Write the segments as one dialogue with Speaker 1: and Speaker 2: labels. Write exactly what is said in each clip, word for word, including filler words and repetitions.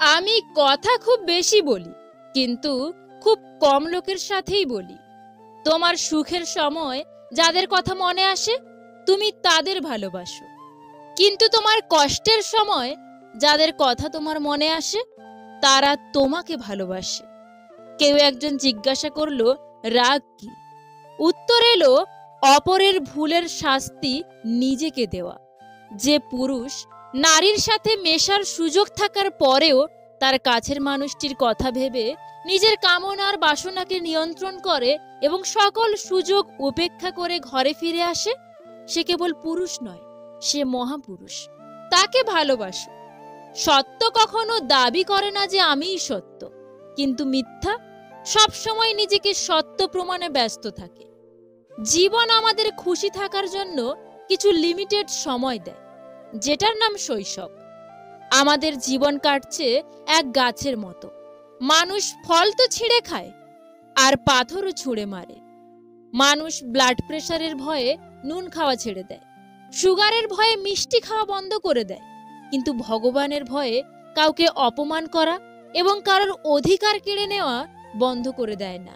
Speaker 1: আমি কথা খুব বেশি বলি, কিন্তু খুব কম লোকের সাথেই বলি। তোমার সুখের সময় যাদের কথা মনে আসে তুমি তাদের ভালোবাসো, কিন্তু তোমার কষ্টের সময় যাদের কথা তোমার মনে আসে তারা তোমাকে ভালোবাসে। কেউ একজন জিজ্ঞাসা করলো, রাগ কি? উত্তর এলো, অপরের ভুলের শাস্তি নিজেকে দেওয়া। যে পুরুষ নারীর সাথে মেশার সুযোগ থাকার পরেও তার কাছের মানুষটির কথা ভেবে নিজের কামনার বাসনাকে নিয়ন্ত্রণ করে এবং সকল সুযোগ উপেক্ষা করে ঘরে ফিরে আসে, সে কেবল পুরুষ নয়, সে মহাপুরুষ। তাকে ভালোবাসো। সত্য কখনো দাবি করে না যে আমিই সত্য, কিন্তু মিথ্যা সবসময় নিজেকে সত্য প্রমাণে ব্যস্ত থাকে। জীবন আমাদের খুশি থাকার জন্য কিছু লিমিটেড সময় দেয়, যেটার নাম শৈশব। আমাদের জীবন কাটছে এক গাছের মতো। মানুষ ফল তো ছিঁড়ে খায়, আর পাথরও ছুঁড়ে মারে। মানুষ ব্লাড প্রেশারের ভয়ে নুন খাওয়া ছেড়ে দেয়, সুগারের ভয়ে মিষ্টি খাওয়া বন্ধ করে দেয়, কিন্তু ভগবানের ভয়ে কাউকে অপমান করা এবং কারোর অধিকার কেড়ে নেওয়া বন্ধ করে দেয় না।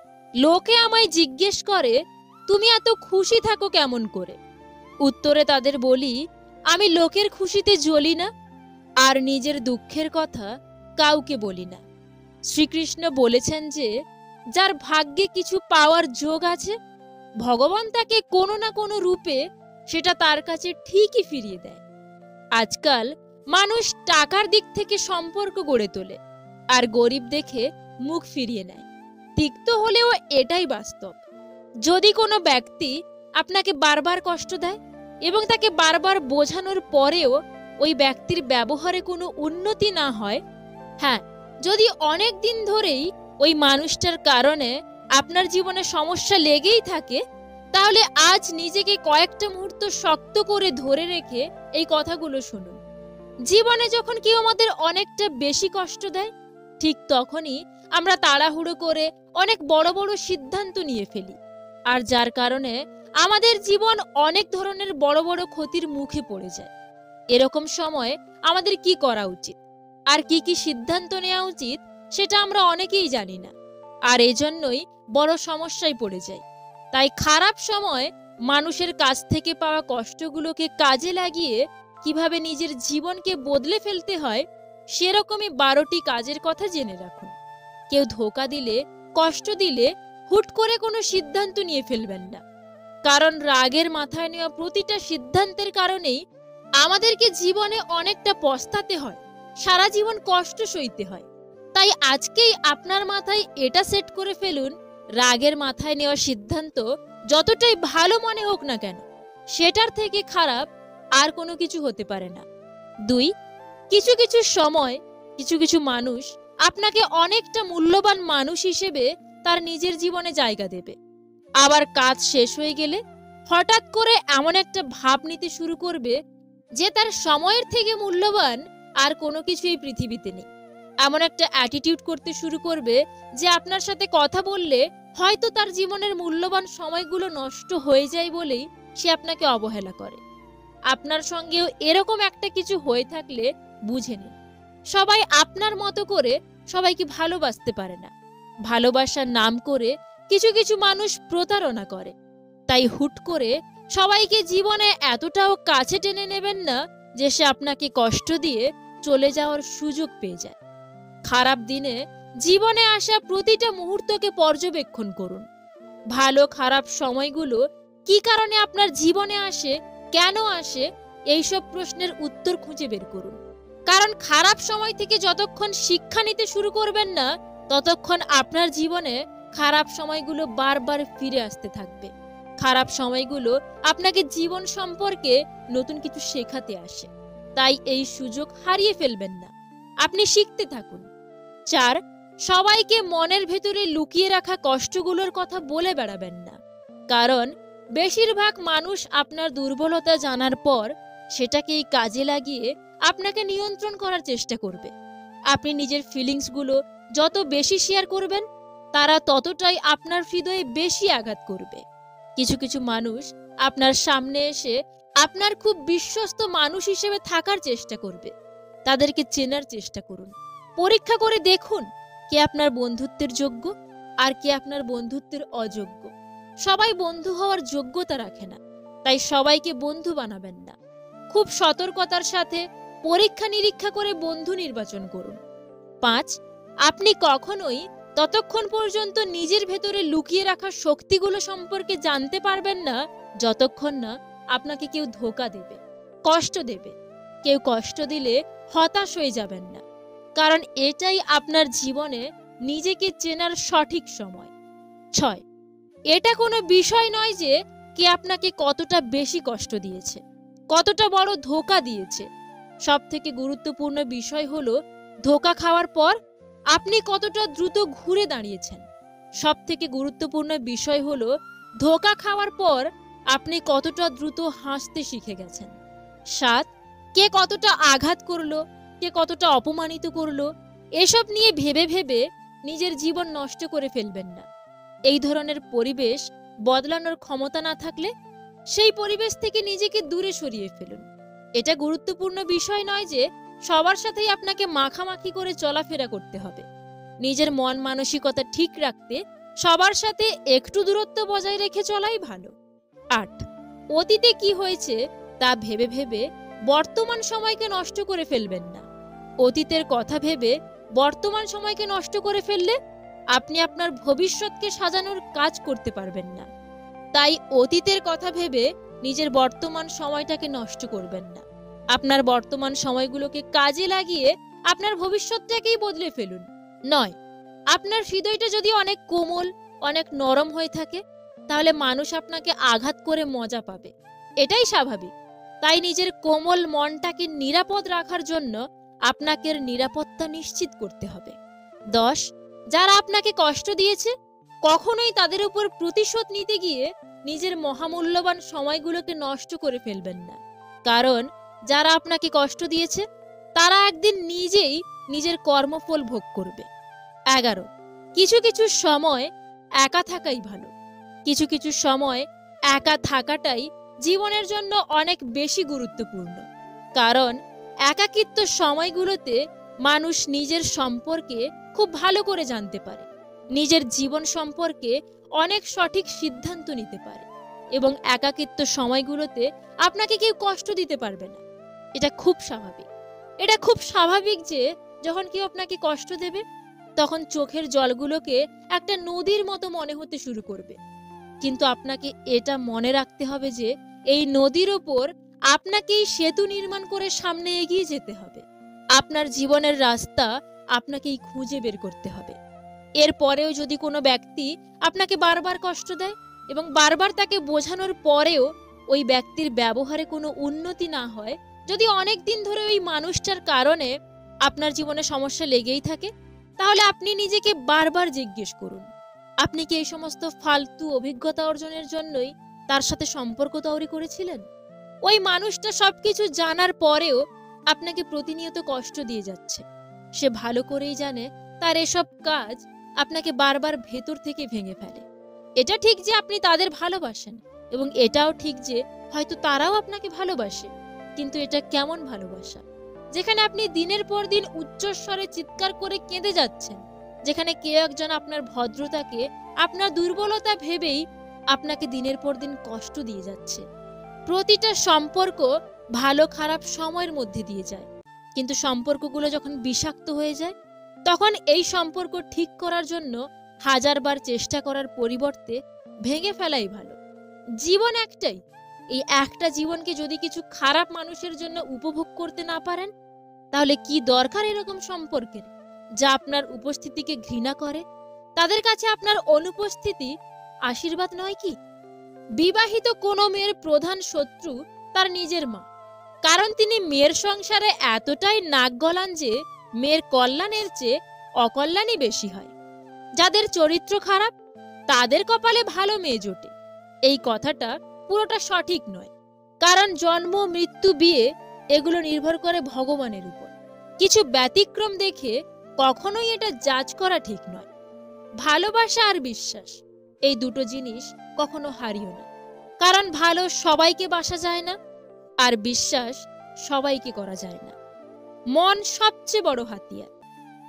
Speaker 1: লোকে আমায় জিজ্ঞেস করে, তুমি এত খুশি থাকো কেমন করে? উত্তরে তাদের বলি, আমি লোকের খুশিতে জ্বলি না, আর নিজের দুঃখের কথা কাউকে বলি না। শ্রীকৃষ্ণ বলেছেন যে, যার ভাগ্যে কিছু পাওয়ার যোগ আছে, ভগবান তাকে কোনো না কোনো রূপে সেটা তার কাছে ঠিকই ফিরিয়ে দেয়। আজকাল মানুষ টাকার দিক থেকে সম্পর্ক গড়ে তোলে, আর গরিব দেখে মুখ ফিরিয়ে নেয়। তিক্ত হলেও এটাই বাস্তব। যদি কোনো ব্যক্তি আপনাকে বারবার কষ্ট দেয় এবং তাকে বারবার বোঝানোর পরেও ওই ব্যক্তির ব্যবহারে কোনো উন্নতি না হয়, হ্যাঁ, যদি অনেক দিন ধরেই ওই মানুষটার কারণে আপনার জীবনে সমস্যা লেগেই থাকে, তাহলে আজ নিজেকে কয়েকটা মুহূর্ত শক্ত করে ধরে রেখে এই কথাগুলো শুনুন। জীবনে যখন কেউ আমাদের অনেকটা বেশি কষ্ট দেয়, ঠিক তখনই আমরা তাড়াহুড়ো করে অনেক বড় বড় সিদ্ধান্ত নিয়ে ফেলি, আর যার কারণে আমাদের জীবন অনেক ধরনের বড় বড় ক্ষতির মুখে পড়ে যায়। এরকম সময় আমাদের কি করা উচিত আর কি কি সিদ্ধান্ত নেওয়া উচিত সেটা আমরা অনেকেই জানি না, আর এজন্যই বড় সমস্যায় পড়ে যাই। তাই খারাপ সময় মানুষের কাছ থেকে পাওয়া কষ্টগুলোকে কাজে লাগিয়ে কিভাবে নিজের জীবনকে বদলে ফেলতে হয়, সেরকমই বারোটি কাজের কথা জেনে রাখুন। কেউ ধোঁকা দিলে, কষ্ট দিলে হুট করে কোনো সিদ্ধান্ত নিয়ে ফেলবেন না, কারণ রাগের মাথায় নেওয়া প্রতিটা সিদ্ধান্তের কারণেই আমাদেরকে জীবনে অনেকটা পস্তাতে হয়, সারা জীবন কষ্ট সইতে হয়। তাই আজকেই আপনার মাথায় এটা সেট করে ফেলুন, রাগের মাথায় নেওয়া সিদ্ধান্ত যতটাই ভালো মনে হোক না কেন, সেটার থেকে খারাপ আর কোনো কিছু হতে পারে না। দুই, কিছু কিছু সময় কিছু কিছু মানুষ আপনাকে অনেকটা মূল্যবান মানুষ হিসেবে তার নিজের জীবনে জায়গা দেবে। আবার কাজ শেষ হয়ে গেলে হঠাৎ করে এমন একটা ভাব নিতে শুরু করবে যে তার সময়ের থেকে মূল্যবান আর কোনো কিছুই পৃথিবীতে নেই। এমন একটা অ্যাটিটিউড করতে শুরু করবে যে আপনার সাথে কথা বললে হয়তো তার জীবনের মূল্যবান সময়গুলো নষ্ট হয়ে যায় বলেই সে আপনাকে অবহেলা করে। আপনার সঙ্গেও এরকম একটা কিছু হয়ে থাকলে বুঝে নিন, সবাই আপনার মতো করে সবাইকে ভালোবাসতে পারে না। ভালোবাসার নাম করে কিছু কিছু মানুষ প্রতারণা করে। তাই হুট করে সবাইকে জীবনে এতটাও কাছে টেনে নেবেন না যে সে আপনাকে কষ্ট দিয়ে চলে যাওয়ার সুযোগ পেয়ে যায়। খারাপ দিনে জীবনে আসা প্রতিটা মুহূর্তকে পর্যবেক্ষণ করুন। ভালো খারাপ সময়গুলো কি কারণে আপনার জীবনে আসে, কেন আসে, এইসব প্রশ্নের উত্তর খুঁজে বের করুন। কারণ খারাপ সময় থেকে যতক্ষণ শিক্ষা নিতে শুরু করবেন না, ততক্ষণ আপনার জীবনে খারাপ সময়গুলো বারবার ফিরে আসতে থাকবে। খারাপ সময়গুলো আপনাকে জীবন সম্পর্কে নতুন কিছু শেখাতে আসে। তাই এই সুযোগ হারিয়ে ফেলবেন না, আপনি শিখতে থাকুন। চার, সবাইকে মনের ভেতরে লুকিয়ে রাখা কষ্টগুলোর কথা বলে বেড়াবেন না, কারণ বেশিরভাগ মানুষ আপনার দুর্বলতা জানার পর সেটাকেই কাজে লাগিয়ে আপনাকে নিয়ন্ত্রণ করার চেষ্টা করবে। আপনি নিজের ফিলিংসগুলো যত বেশি শেয়ার করবেন, তারা ততটাই আপনার হৃদয়ে বেশি আঘাত করবে। কিছু কিছু মানুষ আপনার সামনে এসে আপনার খুব বিশ্বস্ত মানুষ হিসেবে থাকার চেষ্টা করবে। তাদেরকে চেনার চেষ্টা করুন, পরীক্ষা করে দেখুন কে আপনার বন্ধুত্বের যোগ্য আর কে আপনার বন্ধুত্বের অযোগ্য। সবাই বন্ধু হওয়ার যোগ্যতা রাখে না, তাই সবাইকে বন্ধু বানাবেন না। খুব সতর্কতার সাথে পরীক্ষা নিরীক্ষা করে বন্ধু নির্বাচন করুন। পাঁচ, আপনি কখনোই ততক্ষণ পর্যন্ত নিজের ভেতরে লুকিয়ে রাখা শক্তিগুলো সম্পর্কে জানতে পারবেন না যতক্ষণ না আপনাকে কেউ ধোঁকা দেবে, কষ্ট দেবে। কেউ কষ্ট দিলে হতাশ হয়ে যাবেন না, কারণ এটাই আপনার জীবনে নিজেকে চেনার সঠিক সময়। ছয়, এটা কোনো বিষয় নয় যে কে আপনাকে কতটা বেশি কষ্ট দিয়েছে, কতটা বড় ধোঁকা দিয়েছে। সব থেকে গুরুত্বপূর্ণ বিষয় হলো ধোঁকা খাওয়ার পর আপনি কতটা দ্রুত ঘুরে দাঁড়িয়েছেন। সব থেকে গুরুত্বপূর্ণ বিষয় হলো ধোঁকা খাওয়ার পর আপনি কতটা দ্রুত হাসতে শিখে গেছেন। সাত, কে কতটা আঘাত করলো, কে কতটা অপমানিত করলো, এসব নিয়ে ভেবে ভেবে নিজের জীবন নষ্ট করে ফেলবেন না। এই ধরনের পরিবেশ বদলানোর ক্ষমতা না থাকলে সেই পরিবেশ থেকে নিজেকে দূরে সরিয়ে ফেলুন। এটা গুরুত্বপূর্ণ বিষয় নয় যে সবার সাথেই আপনাকে মাখামাখি করে চলাফেরা করতে হবে। নিজের মন মানসিকতা ঠিক রাখতে সবার সাথে একটু দূরত্ব বজায় রেখে চলাই ভালো। আট, অতীতে কি হয়েছে তা ভেবে ভেবে বর্তমান সময়কে নষ্ট করে ফেলবেন না। অতীতের কথা ভেবে বর্তমান সময়কে নষ্ট করে ফেললে আপনি আপনার ভবিষ্যৎকে সাজানোর কাজ করতে পারবেন না। তাই অতীতের কথা ভেবে নিজের বর্তমান সময়টাকে নষ্ট করবেন না। আপনার বর্তমান সময়গুলোকে কাজে লাগিয়ে আপনার ভবিষ্যৎটাকেই বদলে ফেলুন। নয়, আপনার হৃদয়টা যদি অনেক কোমল, অনেক নরম হয়ে থাকে, তাহলে মানুষ আপনাকে আঘাত করে মজা পাবে, এটাই স্বাভাবিক। তাই নিজের কোমল মনটাকে নিরাপদ রাখার জন্য আপনাকে নিরাপত্তা নিশ্চিত করতে হবে। দশ, যারা আপনাকে কষ্ট দিয়েছে কখনোই তাদের উপর প্রতিশোধ নিতে গিয়ে নিজের মহামূল্যবান সময়গুলোকে নষ্ট করে ফেলবেন না, কারণ যারা আপনাকে কষ্ট দিয়েছে তারা একদিন নিজেই নিজের কর্মফল ভোগ করবে। এগারো, কিছু কিছু সময় একা থাকাই ভালো। কিছু কিছু সময় একা থাকাটাই জীবনের জন্য অনেক বেশি গুরুত্বপূর্ণ, কারণ একাকিত্ব সময়গুলোতে মানুষ নিজের সম্পর্কে খুব ভালো করে জানতে পারে, নিজের জীবন সম্পর্কে অনেক সঠিক সিদ্ধান্ত নিতে পারে এবং একাকিত্ব সময়গুলোতে আপনাকে কেউ কষ্ট দিতে পারবে না। এটা খুব স্বাভাবিক। এটা খুব স্বাভাবিক যে যখন কেউ আপনাকে কষ্ট দেবে তখন চোখের জলগুলোকে একটা নদীর মতো মনে হতে শুরু করবে, কিন্তু আপনাকে এটা মনে রাখতে হবে যে এই নদীর ওপর আপনাকেই সেতু নির্মাণ করে সামনে এগিয়ে যেতে হবে। আপনার জীবনের রাস্তা আপনাকেই খুঁজে বের করতে হবে। এরপরেও যদি কোনো ব্যক্তি আপনাকে বারবার কষ্ট দেয় এবং বারবার তাকে বোঝানোর পরেও ওই ব্যক্তির ব্যবহারে কোনো উন্নতি না হয়, যদি অনেক দিন ধরে ওই মানুষটার কারণে আপনার জীবনে সমস্যা লেগেই থাকে, তাহলে আপনি নিজেকে বারবার জিজ্ঞেস করুন, আপনি কি এই সমস্ত ফালতু অভিজ্ঞতা অর্জনের জন্যই তার সাথে সম্পর্ক তৈরি করেছিলেন? ওই মানুষটা সবকিছু জানার পরেও আপনাকে প্রতিনিয়ত কষ্ট দিয়ে যাচ্ছে। সে ভালো করেই জানে তার এসব কাজ আপনাকে বারবার ভেতর থেকে ভেঙে ফেলে। এটা ঠিক যে আপনি তাদের ভালোবাসেন এবং এটাও ঠিক যে হয়তো তারাও আপনাকে ভালোবাসে, কিন্তু এটা কেমন ভালোবাসা যেখানে আপনি দিনের পর দিন উচ্চস্বরে চিৎকার করে কেঁদে যাচ্ছেন, যেখানে কেউ একজন আপনার ভদ্রতাকে আপনার দুর্বলতা ভেবেই আপনাকে দিনের পর দিন কষ্ট দিয়ে যাচ্ছে। প্রতিটা সম্পর্ক ভালো খারাপ সময়ের মধ্যে দিয়ে যায়, কিন্তু সম্পর্কগুলো যখন বিষাক্ত হয়ে যায় তখন এই সম্পর্ক ঠিক করার জন্য হাজারবার চেষ্টা করার পরিবর্তে ভেঙে ফেলাই ভালো। জীবন একটাই, এই একটা জীবনকে যদি কিছু খারাপ মানুষের জন্য উপভোগ করতে না পারেন, তাহলে কি দরকার এরকম সম্পর্কের যা আপনার উপস্থিতিকে ঘৃণা করে? তাদের কাছে আপনার অনুপস্থিতি আশীর্বাদ নয় কি? বিবাহিত কোনো মেয়ের প্রধান শত্রু তার নিজের মা, কারণ তিনি মেয়ের সংসারে এতটাই নাক গলান যে মেয়ের কল্যাণের চেয়ে অকল্যাণই বেশি হয়। যাদের চরিত্র খারাপ তাদের কপালে ভালো মেয়ে জোটে, এই কথাটা পুরোটা সঠিক নয়, কারণ জন্ম মৃত্যু বিয়ে এগুলো নির্ভর করে ভগবানের উপর। কিছু ব্যতিক্রম দেখে কখনোই এটা জাজ করা ঠিক নয়। ভালোবাসা আর বিশ্বাস এই দুটো জিনিস কখনো হারিও না, কারণ ভালো সবাইকে বাসা যায় না আর বিশ্বাস সবাইকে করা যায় না। মন সবচেয়ে বড় হাতিয়ার,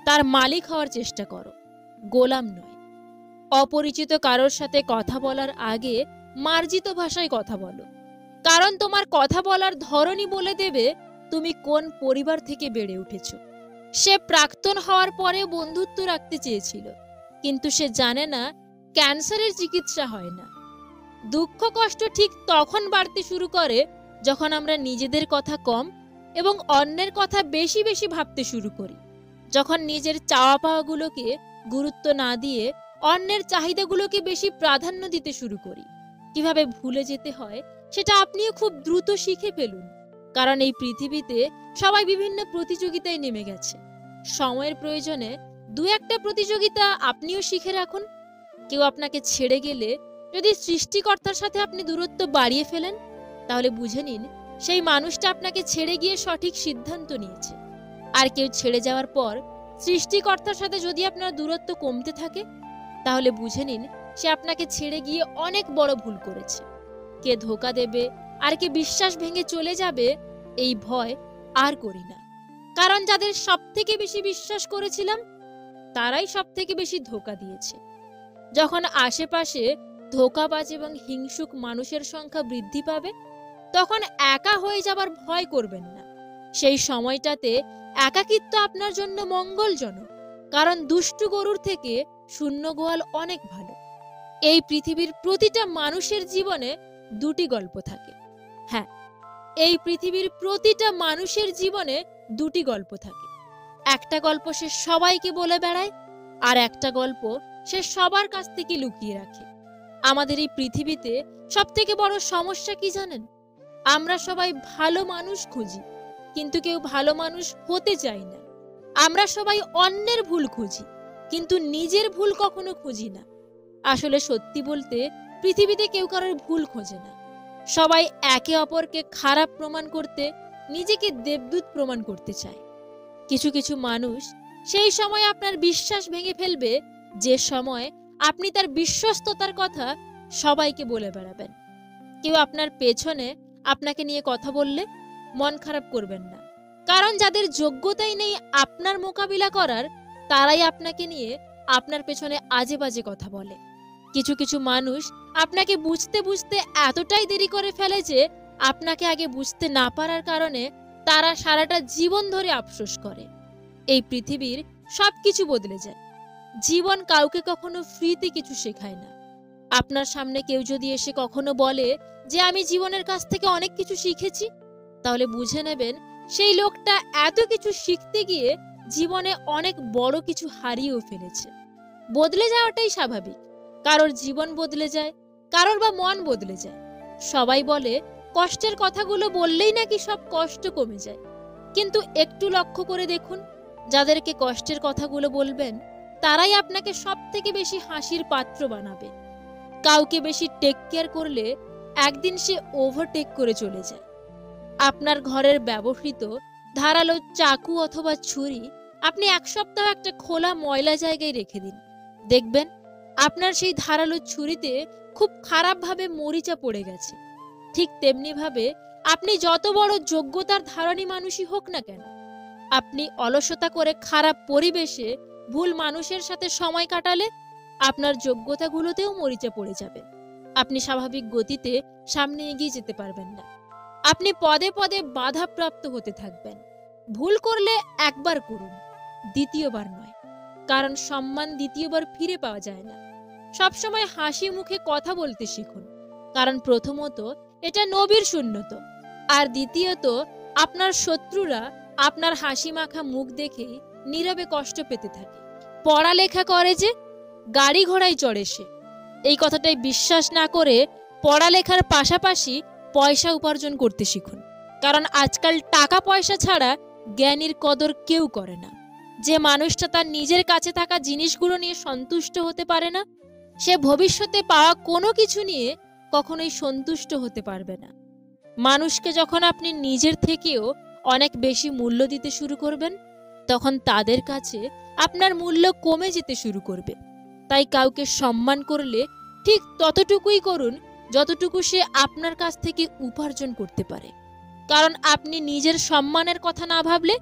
Speaker 1: তার মালিক হওয়ার চেষ্টা করো, গোলাম নয়। অপরিচিত কারোর সাথে কথা বলার আগে মার্জিত ভাষায় কথা বলো, কারণ তোমার কথা বলার ধরনই বলে দেবে তুমি কোন পরিবার থেকে বেড়ে উঠেছ। সে প্রাক্তন হওয়ার পরে বন্ধুত্ব রাখতে চেয়েছিল, কিন্তু সে জানে না ক্যান্সারের চিকিৎসা হয় না। দুঃখ কষ্ট ঠিক তখন বাড়তে শুরু করে যখন আমরা নিজেদের কথা কম এবং অন্যের কথা বেশি বেশি ভাবতে শুরু করি, যখন নিজের চাওয়া পাওয়াগুলোকে গুরুত্ব না দিয়ে অন্যের চাহিদাগুলোকে বেশি প্রাধান্য দিতে শুরু করি। কিভাবে ভুলে যেতে হয় সেটা আপনিও খুব দ্রুত শিখে ফেলুন, কারণ এই পৃথিবীতে সবাই বিভিন্ন প্রতিযোগিতায় নেমে গেছে। সময়ের প্রয়োজনে দু একটা প্রতিযোগিতা আপনিও শিখে রাখুন। কেউ আপনাকে ছেড়ে গেলে যদি সৃষ্টিকর্তার সাথে আপনি দূরত্ব বাড়িয়ে ফেলেন, তাহলে বুঝে নিন সেই মানুষটা আপনাকে ছেড়ে গিয়ে সঠিক সিদ্ধান্ত নিয়েছে। আর কেউ ছেড়ে যাওয়ার পর সৃষ্টিকর্তার সাথে যদি আপনার দূরত্ব কমতে থাকে, তাহলে বুঝে নিন সে আপনাকে ছেড়ে গিয়ে অনেক বড় ভুল করেছে। কে ধোকা দেবে আর কে বিশ্বাস ভেঙে চলে যাবে, এই ভয় আর করি না, কারণ যাদের সব থেকে বেশি বিশ্বাস করেছিলাম তারাই সব থেকে বেশি ধোকা দিয়েছে। যখন আশেপাশে ধোকাবাজ এবং হিংসুক মানুষের সংখ্যা বৃদ্ধি পাবে, তখন একা হয়ে যাবার ভয় করবেন না। সেই সময়টাতে একাকিত্ব আপনার জন্য মঙ্গলজনক, কারণ দুষ্টু গরুর থেকে শূন্য গোয়াল অনেক ভালো। এই পৃথিবীর প্রতিটা মানুষের জীবনে দুটি গল্প থাকে। হ্যাঁ, এই পৃথিবীর প্রতিটা মানুষের জীবনে দুটি গল্প থাকে। একটা গল্প সে সবাইকে বলে বেড়ায়, আর একটা গল্প সে সবার কাছ থেকে লুকিয়ে রাখে। আমাদের এই পৃথিবীতে সব থেকে বড় সমস্যা কি জানেন? আমরা সবাই ভালো মানুষ খুঁজি, কিন্তু কেউ ভালো মানুষ হতে চাই না। আমরা সবাই অন্যের ভুল খুঁজি, কিন্তু নিজের ভুল কখনো খুঁজি না। আসলে সত্যি বলতে পৃথিবীতে কেউ কারোর ভুল খোঁজে না। সবাই একে অপরকে খারাপ প্রমাণ করতে, নিজেকে দেবদূত প্রমাণ করতে চায়। কিছু কিছু মানুষ সেই সময় আপনার বিশ্বাস ভেঙে ফেলবে যে সময় আপনি তার বিশ্বস্ততার কথা সবাইকে বলে বেড়াবেন। কেউ আপনার পেছনে আপনাকে নিয়ে কথা বললে মন খারাপ করবেন না, কারণ যাদের যোগ্যতাই নেই আপনার মোকাবিলা করার, তারাই আপনাকে নিয়ে আপনার পেছনে আজে বাজে কথা বলে। কিছু কিছু মানুষ আপনাকে বুঝতে বুঝতে এতটাই দেরি করে ফেলে যে আপনাকে আগে বুঝতে না পারার কারণে তারা সারাটা জীবন ধরে আফসোস করে। এই পৃথিবীর সবকিছু বদলে যায়। জীবন কাউকে কখনো ফ্রিতে কিছু শেখায় না। আপনার সামনে কেউ যদি এসে কখনো বলে যে আমি জীবনের কাছ থেকে অনেক কিছু শিখেছি, তাহলে বুঝে নেবেন সেই লোকটা এত কিছু শিখতে গিয়ে জীবনে অনেক বড় কিছু হারিয়েও ফেলেছে। বদলে যাওয়াটাই স্বাভাবিক। কারোর জীবন বদলে যায়, কারোর বা মন বদলে যায়। সবাই বলে কষ্টের কথাগুলো বললেই নাকি সব কষ্ট কমে যায়, কিন্তু একটু লক্ষ্য করে দেখুন, যাদেরকে কষ্টের কথাগুলো বলবেন তারাই আপনাকে সব থেকে বেশি হাসির পাত্র বানাবে। কাউকে বেশি টেক কেয়ার করলে একদিন সে ওভারটেক করে চলে যায়। আপনার ঘরের ব্যবহৃত ধারালো চাকু অথবা ছুরি আপনি এক সপ্তাহ একটা খোলা ময়লা জায়গায় রেখে দিন, দেখবেন আপনার সেই ধারালো ছুরিতে খুব খারাপভাবে মরিচা পড়ে গেছে। ঠিক তেমনি ভাবে আপনি যত বড় যোগ্যতার ধারণী মানুষই হোক না কেন, আপনি অলসতা করে খারাপ পরিবেশে ভুল মানুষের সাথে সময় কাটালে আপনার যোগ্যতাগুলোতেও মরিচা পড়ে যাবে। আপনি স্বাভাবিক গতিতে সামনে এগিয়ে যেতে পারবেন না। আপনি পদে পদে বাধাপ্রাপ্ত হতে থাকবেন। ভুল করলে একবার করুন, দ্বিতীয়বার নয়, কারণ সম্মান দ্বিতীয়বার ফিরে পাওয়া যায় না। সবসময় হাসি মুখে কথা বলতে শিখুন, কারণ প্রথমত এটা নবীর সুন্নত, আর দ্বিতীয়ত আপনার শত্রুরা আপনার হাসি মাখা মুখ দেখেই নীরবে কষ্ট পেতে থাকে। পড়ালেখা করে যে গাড়ি ঘোড়ায় চড়ে সে, এই কথাটাই বিশ্বাস না করে পড়ালেখার পাশাপাশি পয়সা উপার্জন করতে শিখুন, কারণ আজকাল টাকা পয়সা ছাড়া জ্ঞানীর কদর কেউ করে না। যে মানুষটা তার নিজের কাছে থাকা জিনিসগুলো নিয়ে সন্তুষ্ট হতে পারে না, সে ভবিষ্যতে পাওয়া কোনো কিছু নিয়ে কখনোই সন্তুষ্ট হতে পারবে না। মানুষকে যখন আপনি নিজের থেকেও অনেক বেশি মূল্য দিতে শুরু করবেন, তখন তাদের কাছে আপনার মূল্য কমে যেতে শুরু করবে। তাই কাউকে সম্মান করলে ঠিক ততটুকুই করুন যতটুকু সে আপনার কাছ থেকে উপার্জন করতে পারে, কারণ আপনি নিজের সম্মানের কথা না ভাবলে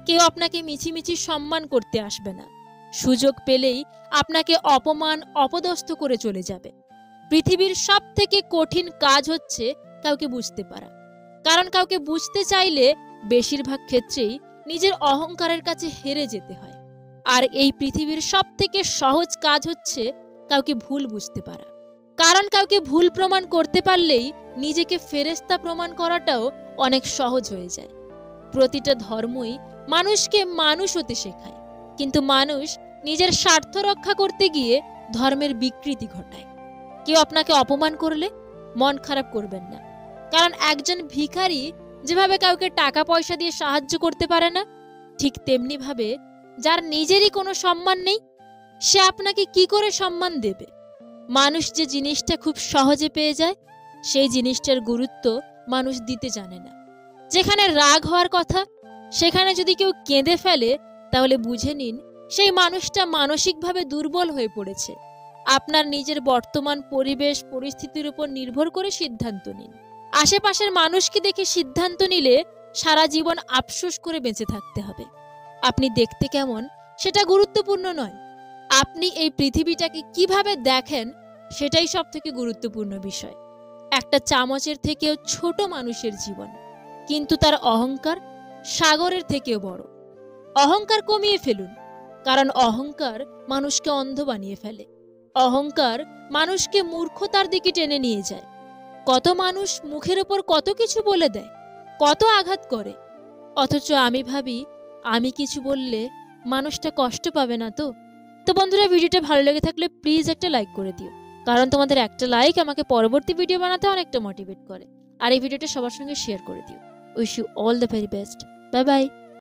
Speaker 1: কেউ আপনাকে মিছিমিছি সম্মান করতে আসবে না। সুযোগ পেলেই আপনাকে অপমান অপদস্থ করে চলে যাবে। পৃথিবীর সব থেকে কঠিন কাজ হচ্ছে কাউকে বুঝতে পারা। কারণ কাউকে বুঝতে চাইলে বেশিরভাগ ক্ষেত্রেই নিজের অহংকারের কাছে হেরে যেতে হয়। আর এই পৃথিবীর সব থেকে সহজ কাজ হচ্ছে কাউকে ভুল বুঝতে পারা। কারণ কাউকে ভুল প্রমাণ করতে পারলেই নিজেকে ফেরেশতা প্রমাণ করাটাও অনেক সহজ হয়ে যায়। প্রতিটা ধর্মই মানুষকে মানুষ হতে শেখায়, কিন্তু মানুষ নিজের স্বার্থ রক্ষা করতে গিয়ে ধর্মের বিকৃতি ঘটায়। কেউ আপনাকে অপমান করলে মন খারাপ করবেন না, কারণ একজন ভিখারি যেভাবে কাউকে টাকা পয়সা দিয়ে সাহায্য করতে পারে না, ঠিক তেমনি ভাবে যার নিজেরই কোনো সম্মান নেই সে আপনাকে কি করে সম্মান দেবে? মানুষ যে জিনিসটা খুব সহজে পেয়ে যায় সেই জিনিসটার গুরুত্ব মানুষ দিতে জানে না। যেখানে রাগ হওয়ার কথা সেখানে যদি কেউ কেঁদে ফেলে তাহলে বুঝে নিন সেই মানুষটা মানসিকভাবে দুর্বল হয়ে পড়েছে। আপনার নিজের বর্তমান পরিবেশ পরিস্থিতির উপর নির্ভর করে সিদ্ধান্ত নিন। আশেপাশের মানুষকে দেখে সিদ্ধান্ত নিলে সারা জীবন আফসোস করে বেঁচে থাকতে হবে। আপনি দেখতে কেমন সেটা গুরুত্বপূর্ণ নয়, আপনি এই পৃথিবীটাকে কিভাবে দেখেন সেটাই সব থেকে গুরুত্বপূর্ণ বিষয়। একটা চামচের থেকেও ছোট মানুষের জীবন, কিন্তু তার অহংকার সাগরের থেকেও বড়। অহংকার কমিয়ে ফেলুন, কারণ অহংকার মানুষকে অন্ধ বানিয়ে ফেলে। অহংকার মানুষকে মূর্খতার দিকে টেনে নিয়ে যায়। কত মানুষ মুখের ওপর কত কিছু বলে দেয়, কত আঘাত করে, অথচ আমি ভাবি আমি কিছু বললে মানুষটা কষ্ট পাবে না তো। তো বন্ধুরা, ভিডিওটা ভালো লেগে থাকলে প্লিজ একটা লাইক করে দিও, কারণ তোমাদের একটা লাইক আমাকে পরবর্তী ভিডিও বানাতে অনেকটা মোটিভেট করে। আর এই ভিডিওটা সবার সঙ্গে শেয়ার করে দিও। Wish you all the very best. Bye by.